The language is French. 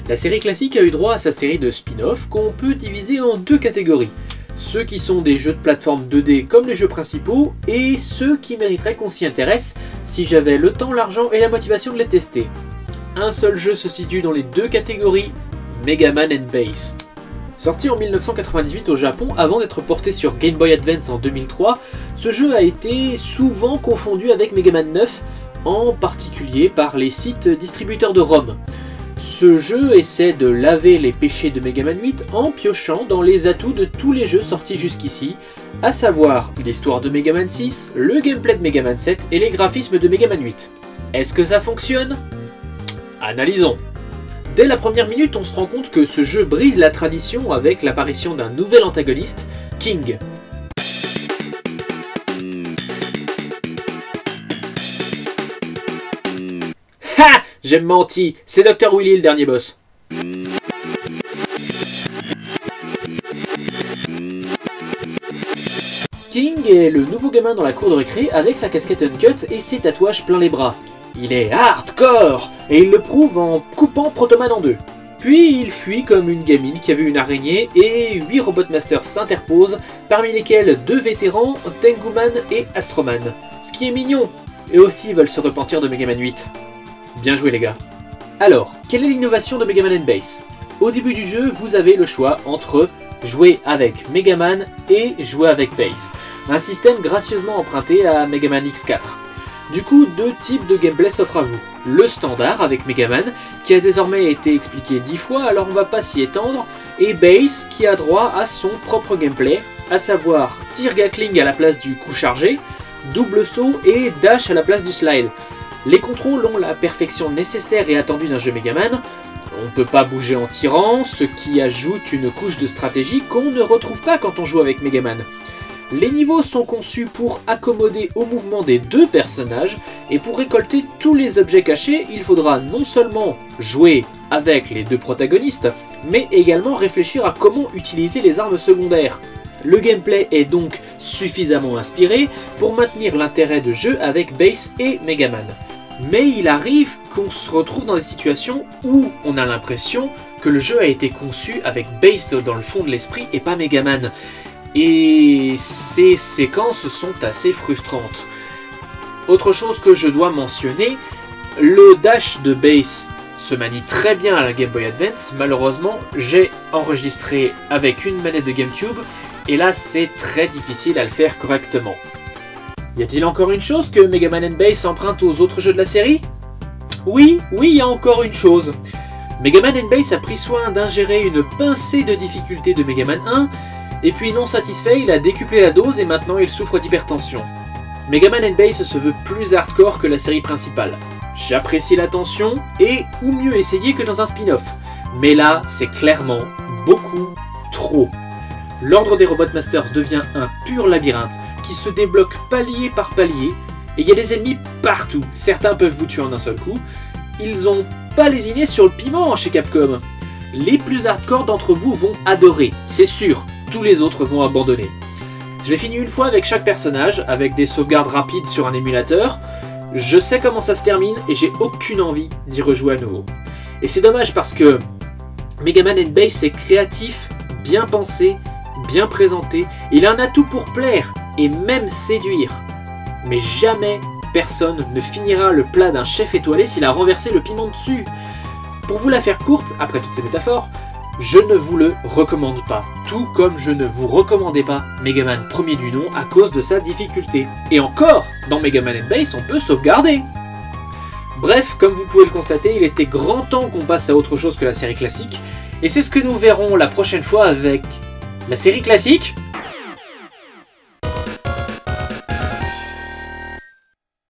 La série classique a eu droit à sa série de spin-off qu'on peut diviser en deux catégories. Ceux qui sont des jeux de plateforme 2D comme les jeux principaux, et ceux qui mériteraient qu'on s'y intéresse si j'avais le temps, l'argent et la motivation de les tester. Un seul jeu se situe dans les deux catégories, Mega Man & Bass. Sorti en 1998 au Japon avant d'être porté sur Game Boy Advance en 2003, ce jeu a été souvent confondu avec Mega Man 9, en particulier par les sites distributeurs de ROM. Ce jeu essaie de laver les péchés de Mega Man 8 en piochant dans les atouts de tous les jeux sortis jusqu'ici, à savoir l'histoire de Mega Man 6, le gameplay de Mega Man 7 et les graphismes de Mega Man 8. Est-ce que ça fonctionne? Analysons. Dès la première minute, on se rend compte que ce jeu brise la tradition avec l'apparition d'un nouvel antagoniste, King. Ha! J'ai menti, c'est Dr. Willy le dernier boss. King est le nouveau gamin dans la cour de récré avec sa casquette uncut et ses tatouages plein les bras. Il est hardcore et il le prouve en coupant Protoman en deux. Puis il fuit comme une gamine qui a vu une araignée et 8 Robotmasters s'interposent, parmi lesquels 2 vétérans, Tenguman et Astroman. Ce qui est mignon, et aussi veulent se repentir de Mega Man 8. Bien joué les gars. Alors, quelle est l'innovation de Mega Man & Bass? Au début du jeu, vous avez le choix entre jouer avec Mega Man et jouer avec Bass. Un système gracieusement emprunté à Mega Man X4. Du coup, deux types de gameplay s'offrent à vous. Le standard avec Mega Man, qui a désormais été expliqué 10 fois, alors on va pas s'y étendre, et Bass, qui a droit à son propre gameplay, à savoir tir Gatling à la place du coup chargé, double saut et dash à la place du slide. Les contrôles ont la perfection nécessaire et attendue d'un jeu Mega Man. On ne peut pas bouger en tirant, ce qui ajoute une couche de stratégie qu'on ne retrouve pas quand on joue avec Mega Man. Les niveaux sont conçus pour accommoder au mouvement des deux personnages, et pour récolter tous les objets cachés, il faudra non seulement jouer avec les deux protagonistes, mais également réfléchir à comment utiliser les armes secondaires. Le gameplay est donc suffisamment inspiré pour maintenir l'intérêt de jeu avec Bass et Mega Man. Mais il arrive qu'on se retrouve dans des situations où on a l'impression que le jeu a été conçu avec Bass dans le fond de l'esprit et pas Mega Man. Et ces séquences sont assez frustrantes. Autre chose que je dois mentionner, le dash de Bass se manie très bien à la Game Boy Advance. Malheureusement, j'ai enregistré avec une manette de GameCube et là c'est très difficile à le faire correctement. Y a-t-il encore une chose que Mega Man & Bass emprunte aux autres jeux de la série? Oui, il y a encore une chose. Mega Man & Bass a pris soin d'ingérer une pincée de difficulté de Mega Man 1, et puis non satisfait, il a décuplé la dose et maintenant il souffre d'hypertension. Mega Man & Bass se veut plus hardcore que la série principale. J'apprécie la tension, et où mieux essayer que dans un spin-off. Mais là, c'est clairement beaucoup trop. L'ordre des Robotmasters devient un pur labyrinthe qui se débloque palier par palier, et il y a des ennemis partout. Certains peuvent vous tuer en un seul coup. Ils ont pas lésiné sur le piment chez Capcom. Les plus hardcore d'entre vous vont adorer, c'est sûr. Tous les autres vont abandonner. Je l'ai fini une fois avec chaque personnage, avec des sauvegardes rapides sur un émulateur. Je sais comment ça se termine et j'ai aucune envie d'y rejouer à nouveau. Et c'est dommage parce que Mega Man & Bass c'est créatif, bien pensé, bien présenté. Il a un atout pour plaire et même séduire. Mais jamais personne ne finira le plat d'un chef étoilé s'il a renversé le piment dessus. Pour vous la faire courte, après toutes ces métaphores, je ne vous le recommande pas, tout comme je ne vous recommandais pas Mega Man premier du nom à cause de sa difficulté. Et encore, dans Mega Man & Bass, on peut sauvegarder. Bref, comme vous pouvez le constater, il était grand temps qu'on passe à autre chose que la série classique, et c'est ce que nous verrons la prochaine fois avec la série classique